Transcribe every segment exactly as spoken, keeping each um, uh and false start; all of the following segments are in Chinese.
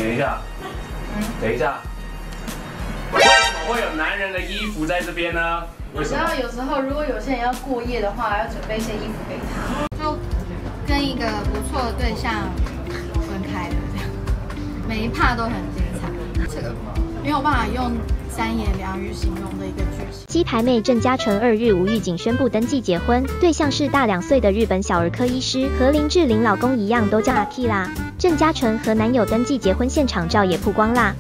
等一下，嗯，等一下，为什么会有男人的衣服在这边呢？为什么？ 然后有时候如果有些人要过夜的话，要准备一些衣服给他。 就跟一个不错的对象分开了，这样每一趴都很精彩。这个没有办法用三言两语形容的一个剧情。 鸡排妹郑嘉纯二日无预警宣布登记结婚，对象是大两岁的日本小儿科医师，和林志玲老公一样都叫阿 K 啦。郑嘉纯和男友登记结婚现场照也曝光啦。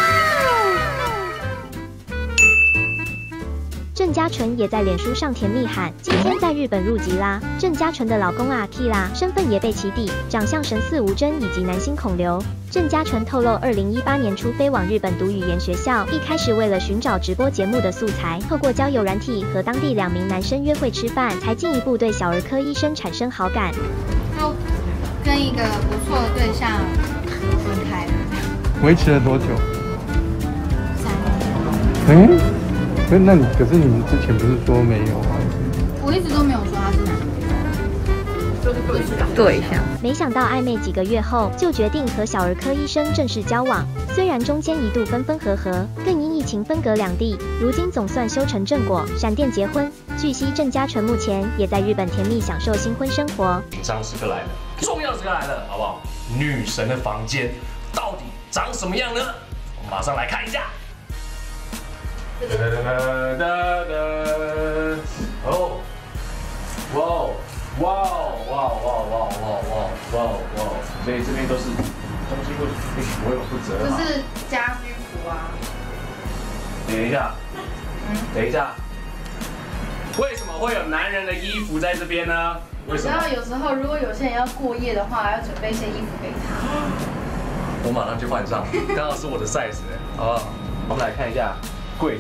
郑嘉纯也在脸书上甜蜜喊，今天在日本入籍啦。郑嘉纯的老公阿 K 啦，身份也被起底，长相神似吴峥以及男星孔刘。郑嘉纯透露，二零一八年初飞往日本读语言学校，一开始为了寻找直播节目的素材，透过交友软体和当地两名男生约会吃饭，才进一步对小儿科医生产生好感。 就跟一个不错的对象分开了， 维持了多久？ 三年。 嗯。可那你可是你们之前不是说没有啊？ 我一直都没有说他是男朋友，就是对象。 没想到暧昧几个月后，就决定和小儿科医生正式交往。虽然中间一度分分合合，更因疫情分隔两地，如今总算修成正果，闪电结婚。据悉，郑嘉纯目前也在日本甜蜜享受新婚生活。 紧张时刻来了，重要时刻来了，好不好？女神的房间到底长什么样呢？我们马上来看一下。哒哒哒哒哒！哦，哇哦，哇哦，哇哦，哇哦，哇哦，哇哦，哇哦，哇哦！所以这边都是东西会不会有不折嘛？ 就是家居服啊。 等一下，嗯，等一下，为什么会有男人的衣服在这边呢？为什么？ 然后有时候如果有些人要过夜的话，要准备一些衣服给他。 我马上就换上，刚好是我的 size， 好不好？我们来看一下。柜子，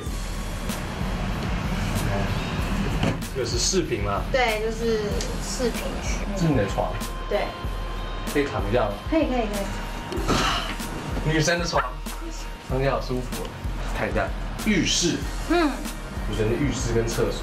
这个是饰品吗？ 对，就是饰品区。 是你的床？ 对。 可以躺一下吗？ 可以，可以，可以。 女生的床，躺起来好舒服。看一下浴室，嗯，女生的浴室跟厕所，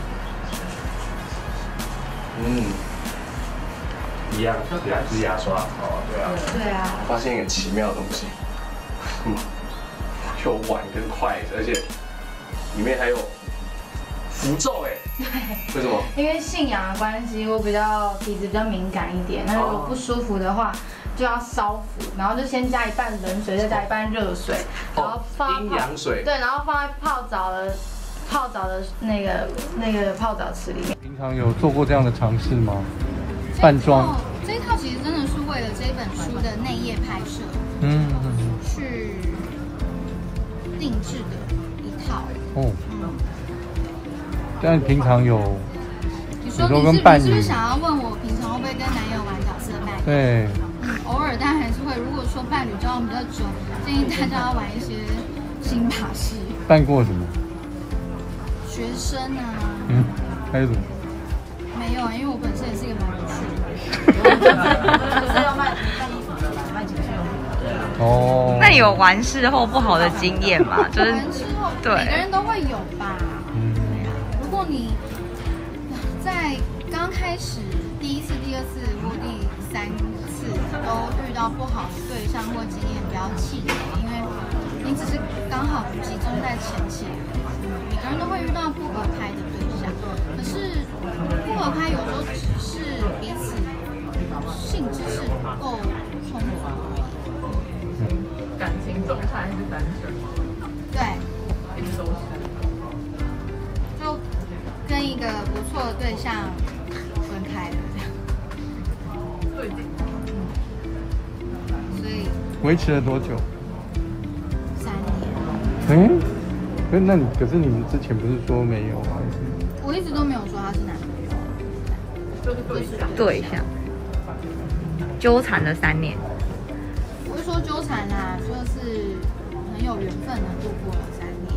嗯，一样，牙是牙刷，哦，对啊， 对啊。 我发现一个奇妙的东西，嗯。有碗跟筷子，而且里面还有符咒哎。 对。 为什么？ 因为信仰的关系，我比较体质比较敏感一点。那如果不舒服的话，就要烧符，然后就先加一半冷水，再加一半热水，然后放阴阳水。 对，然后放在泡澡的泡澡的那个那个泡澡池里面。 平常有做过这样的尝试吗？扮装。 这一套其实真的是为了这本书的内页拍摄，嗯，去。定制的一套哦，嗯， 但平常有， 你说你是你是不是想要问我平常会不会跟男友玩角色扮演？ 对， 嗯，偶尔但还是会。如果说伴侣交往比较久，建议大家要玩一些新把戏。 扮过什么？ 学生啊。 嗯，还有什么？ 没有，因为我本身也是一个蛮有趣的人。就是要卖卖衣服的啦，卖情趣用品。 哦，那你有完事后不好的经验吗？就是完事后，对，每个人都会有吧。嗯，对啊。如果你在刚开始第一次、第二次或第三次都遇到不好的对象或经验，不要气馁，因为你只是刚好集中在前期。每个人都会遇到不合拍的对象，可是不合拍有时候只是彼此性知识不够充足而已。 感情状态还是单纯？ 对， 一直都是。 就跟一个不错的对象分开了，这样。 最近。 所以。 维持了多久？ 三年。 嗯，可那你可是你们之前不是说没有啊？ 我一直都没有说他是男朋友。 就是对象。 对象。纠缠了三年。 不是说纠缠啦，就是很有缘分的度过了三年。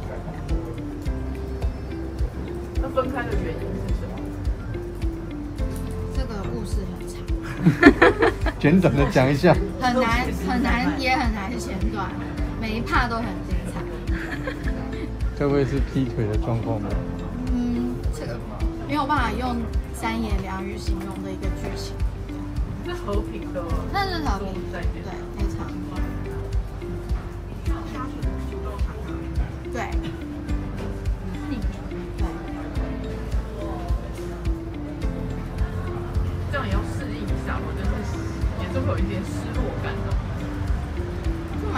那分开的原因是什么？ 这个故事很长， 简短的讲一下。 很难很难也很难简短，每一趴都很精彩。 该不会是劈腿的状况吗？ 嗯，这个没有办法用三言两语形容的一个剧情。 是和平的， 那是和平，对，非常。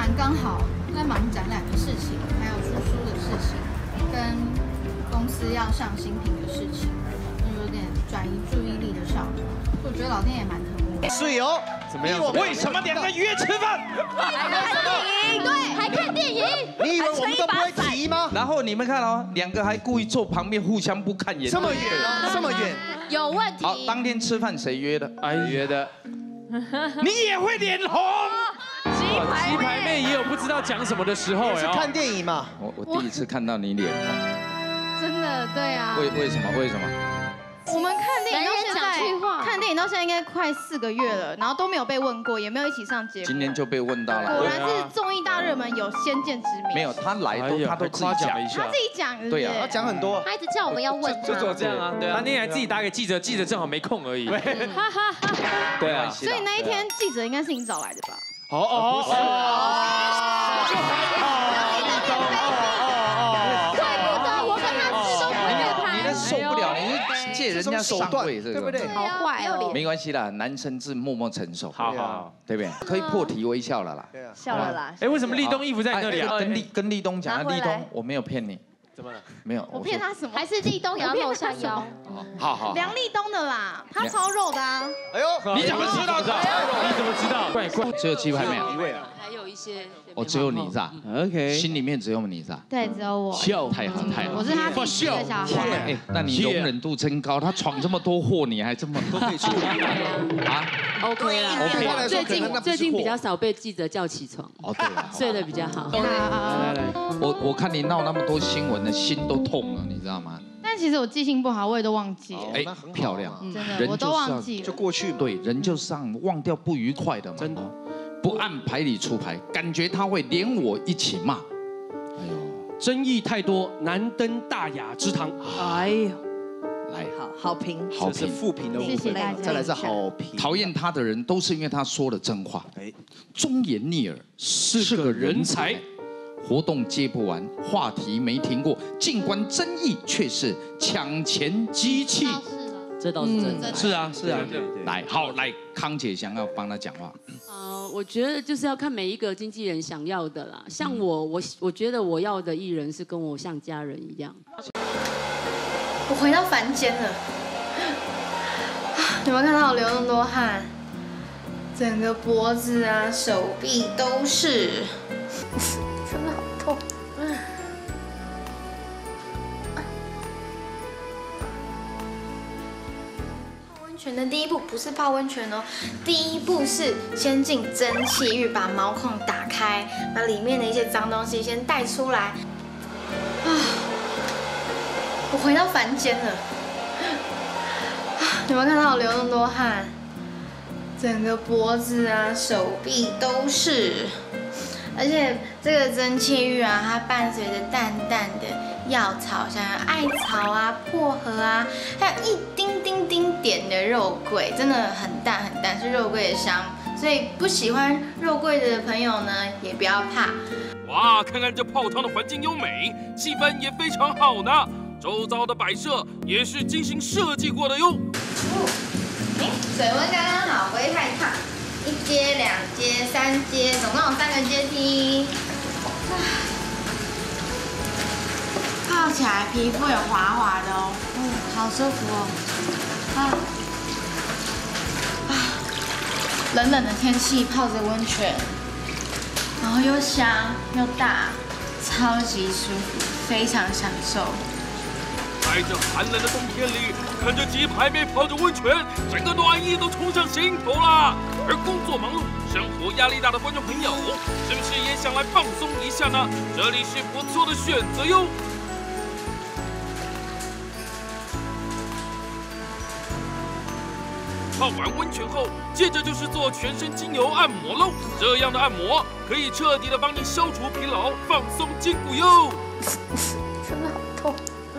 完刚好在忙展览的事情，还有出书的事情，跟公司要上新品的事情，就有点转移注意力的效果。我觉得老天也蛮疼我。 是哦， 怎么样？ 为什么两个约吃饭？ 还看电影，对，还看电影。 你以为我们都不会提吗？ 然后你们看哦，两个还故意坐旁边，互相不看眼。 这么远，这么远， 有问题。 好，当天吃饭谁约的？哎，约的。你也会脸红？ 鸡排鸡排妹也有不知道讲什么的时候。 是看电影嘛？ 我我第一次看到你脸红。 真的，对啊。 为为什么？为什么？ 我们看电影到现在，看电影到现在应该快四个月了，然后都没有被问过，也没有一起上节目。 今年就被问到了。 果然是综艺大热门，有先见之明。 没有，他来都他都自己讲一下， 他自己讲。 对啊， 他讲很多。 他一直叫我们要问他。 就就这样啊，对啊。他那天还自己打给记者，记者正好没空而已。对啊。 所以那一天记者应该是你找来的吧？ 哦哦哦。 怪不得我跟他吃都不会拍。 你那受不了，你是借人家上位，这个对不对？ 好坏哦。 没关系啦，男生是默默承受。 好好， 对不对？可以破题微笑了啦。 笑了啦。 哎，为什么立东衣服在你那里啊？ 跟立跟立东讲啊，立东我没有骗你。 怎么了？ 没有， 我骗他什么？还是立东也要露下腰？ 好好。 梁立东的啦，他超肉的啊。 哎呦， 你怎么知道的？你怎么知道？怪怪， 只有鸡排妹一位啊。 还有一些。 哦，只有你是吧 ？OK， 心里面只有你是吧？ 对，只有我。 笑，太好太好。 我是他第四个小孩。 哎，那你容忍度真高，他闯这么多祸，你还这么都可以处理啊 ？OK 啦 ，OK。 最近最近比较少被记者叫起床。 哦，对了， 睡得比较好。 来来来， 我我看你闹那么多新闻的心都痛了，你知道吗？ 但其实我记性不好，我也都忘记了。 哎，漂亮， 真的，我都忘记了， 就过去。 对，人就是让忘掉不愉快的嘛。真的。不按牌理出牌，感觉他会连我一起骂。 哎呦，争议太多，难登大雅之堂。 哎呦， 来， 好好评， 好评， 负评的部分，再来是好评。 讨厌他的人都是因为他说了真话。哎，忠言逆耳，是个人才。活动接不完，话题没停过，尽管争议，却是抢钱机器。 这倒是真的。 是啊，是啊。 来，好，来，康姐想要帮他讲话。 呃，我觉得就是要看每一个经纪人想要的啦。像我，我我觉得我要的艺人是跟我像家人一样。 我回到凡间了，有没有看到我流那么多汗？整个脖子啊、手臂都是，真的好痛。泡温泉的第一步不是泡温泉哦，第一步是先进蒸汽浴，把毛孔打开，把里面的一些脏东西先带出来。啊，我回到凡间了。有没有看到我流那么多汗？整个脖子啊、手臂都是，而且这个蒸汽浴啊，它伴随着淡淡的药草香，艾草啊、薄荷啊，还有一丁丁丁点的肉桂，真的很淡很淡，是肉桂的香。所以不喜欢肉桂的朋友呢，也不要怕。 哇，看看这泡汤的环境优美，气氛也非常好呢。周遭的摆设也是精心设计过的哟。 哎，水温刚刚好，不会太烫。一阶、两阶、三阶，总共有三个阶梯。泡起来皮肤也滑滑的哦，嗯，好舒服哦。啊啊！冷冷的天气泡着温泉，然后又香又大，超级舒服，非常享受。 在这寒冷的冬天里，看着鸡排妹泡着温泉，整个暖意都冲上心头啦。而工作忙碌、生活压力大的观众朋友，是不是也想来放松一下呢？这里是不错的选择哟。泡完温泉后，接着就是做全身精油按摩喽。这样的按摩可以彻底的帮你消除疲劳、放松筋骨哟。 真的好痛。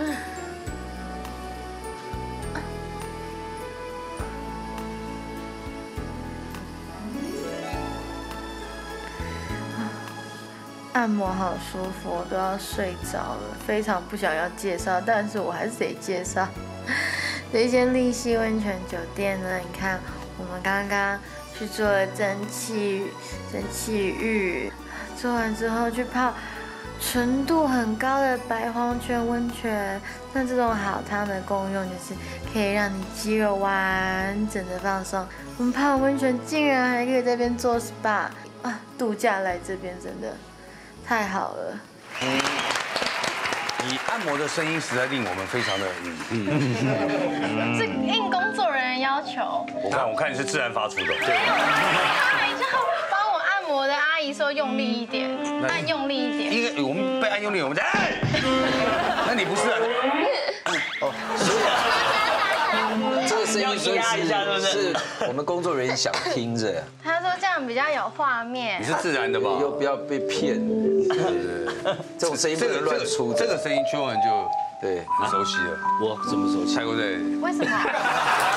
按摩好舒服，我都要睡着了，非常不想要介绍，但是我还是得介绍。这一间丽溪温泉酒店呢，你看我们刚刚去做了蒸汽蒸汽浴， 做完之后去泡纯度很高的白黄泉温泉。那这种好汤的功用就是可以让你肌肉完整的放松。我们泡完温泉竟然还可以在这边做 S P A 啊！度假来这边真的太好了。 嗯，你按摩的声音实在令我们非常的嗯嗯。 是应工作人员要求。 我看我看你是自然发出的。对。 阿姨就帮我按摩的阿姨说用力一点，按用力一点。 因为我们被按用力，我们在哎。那你不是啊？ 哦，所以这个声音所以是是我们工作人员想听着。 他说这样比较有画面。 你是自然的吧？ 又不要被骗。对对对，这种声音不能乱出。 这个声音，秋文就对很熟悉了。 我这么熟悉？ 猜过对？ 为什么？